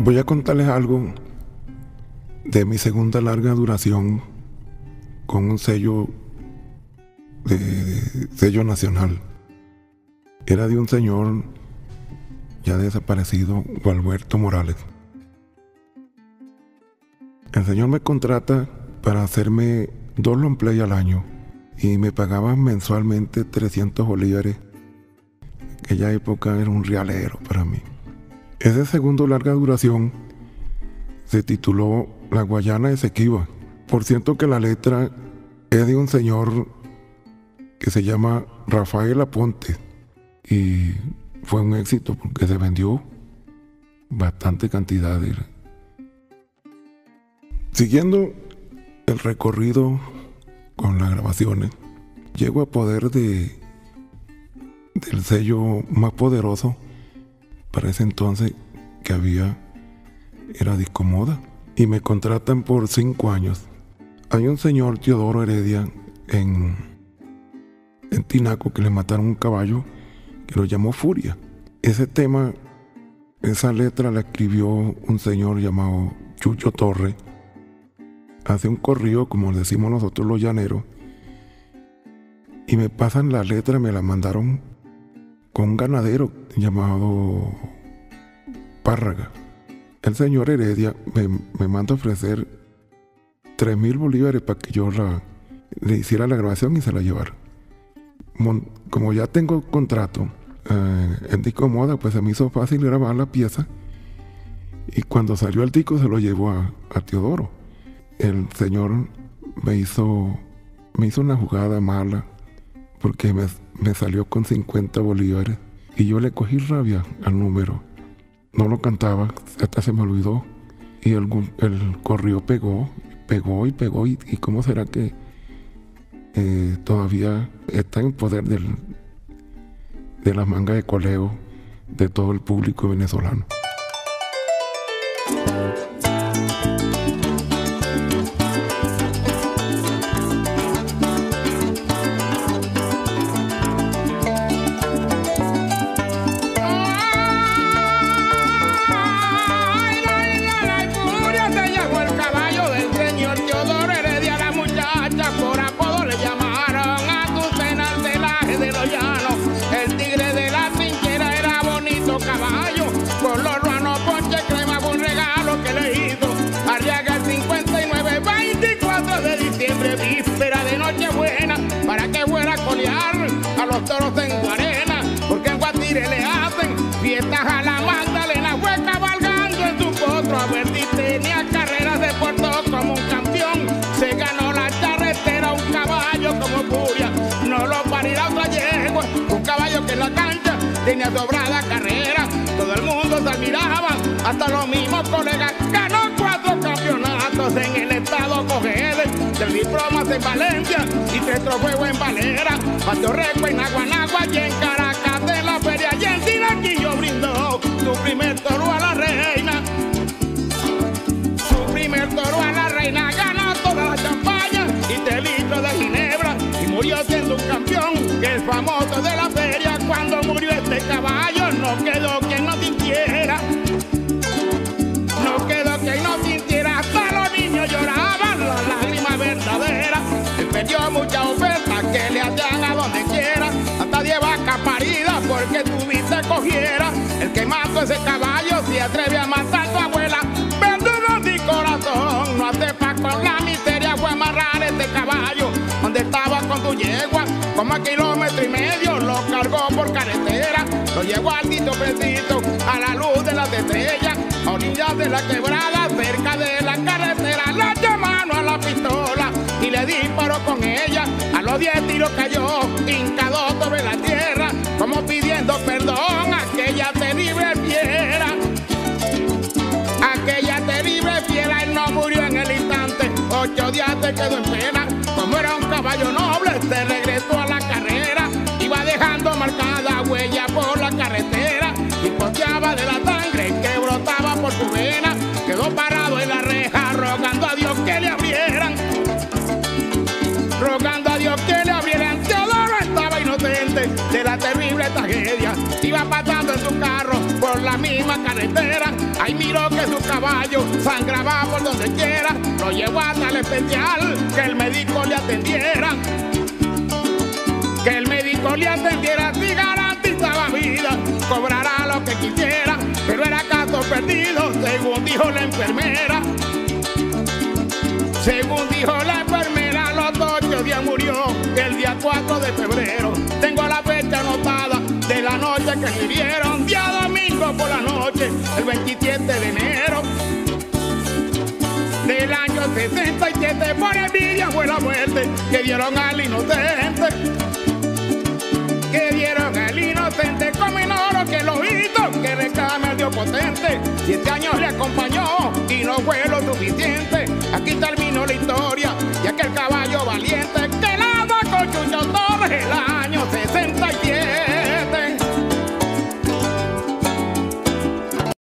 Voy a contarles algo de mi segunda larga duración con un sello nacional. Era de un señor ya desaparecido, Gualberto Morales. El señor me contrata para hacerme 2 long play al año y me pagaban mensualmente 300 bolívares. Aquella época era un realero para mí. Ese segundo larga duración se tituló La Guayana Esequiba. Por cierto que la letra es de un señor que se llama Rafael Aponte y fue un éxito porque se vendió bastante cantidad. Siguiendo el recorrido con las grabaciones, llego a poder del sello más poderoso para ese entonces que había, era Disco Moda, y me contratan por 5 años. Hay un señor, Teodoro Heredia, en Tinaco, que le mataron un caballo que lo llamó Furia. Ese tema, esa letra la escribió un señor llamado Chucho Torres. Hace un corrido, como decimos nosotros los llaneros, y me pasan la letra, me la mandaron con un ganadero llamado Párraga. El señor Heredia me manda a ofrecer 3,000 bolívares para que yo le hiciera la grabación y se la llevara. Como ya tengo contrato en Disco Moda, pues se me hizo fácil grabar la pieza, y cuando salió el disco se lo llevó a Teodoro. El señor me hizo una jugada mala porque me salió con 50 bolívares y yo le cogí rabia al número. No lo cantaba, hasta se me olvidó, y el corrido pegó y cómo será que todavía está en poder de las mangas de coleo de todo el público venezolano. Víspera de Nochebuena, para que fuera a colear a los toros en Guarena, porque en Guatire le hacen fiestas a la Magdalena. Fue cabalgando en su potro a ver si tenía carreras, de Puerto como un campeón. Se ganó la charretera, un caballo como Furia, no lo parirá otra yegua, un caballo que en la cancha tenía sobrada carrera. Todo el mundo se admiraba, hasta los mismos colegas. Ganó 4 campeonatos en el estado Cojedes, 3 diplomas en Valencia y 3 trofeos en Valera. Patio Reco en Aguanagua y en Caracas de la feria, y en Tinaquillo brindó su primer toro a la reina. Su primer toro a la reina, ganó toda la champaña y 3 litros de ginebra, y murió siendo un campeón que es famoso de la feria. Cuando murió este caballo no quedó quien no sintiera, no quedó quien no sintiera, hasta los niños lloraban la lágrima verdadera. Él perdió muchas ofertas que le hacían a donde quiera, hasta 10 vacas paridas porque tuviste cogiera. El que mató ese caballo se atreve a matar a tu abuela. Perdido mi corazón, no hace paz con la miseria. Fue amarrar este caballo donde estaba con tu yegua, como a 1,5 kilómetros, lo cargó por carretera. Lo llevó al Tito Preciso, a la luz de las estrellas, a orillas de la quebrada, cerca de la carretera. Le echó mano a la pistola y le disparó con ella. A los 10 tiros cayó, hincado sobre la tierra, como pidiendo perdón a aquella terrible fiera. Aquella terrible fiera, él no murió en el instante, 8 días se quedó en pena. Como era un caballo noble, se regresó a la carrera, iba dejando marcada huella por la carretera, y posteaba de la sangre que brotaba por su vena. Quedó parado en la reja, rogando a Dios que le abrieran, rogando a Dios que le abrieran. Teodoro estaba inocente de la terrible tragedia, iba pasando en su carro por la la misma carretera. Ahí miró que su caballo sangraba por donde quiera. Lo llevó hasta el especial, que el médico le atendiera. Que el médico le atendiera, si garantizaba vida, cobrará lo que quisiera. Pero era caso perdido, según dijo la enfermera. Según dijo la enfermera, los 8 días murió, el día 4 de febrero. Tengo la fecha anotada de la noche que me hirieron, día domingo por la noche, el 27 de enero. Del año 67, por envidia fue la muerte que dieron al inocente. Que dieron al inocente con menor que lo hizo, que reclame al Dios potente. 7 años le acompañó y no fue lo suficiente. Aquí terminó la historia de aquel caballo valiente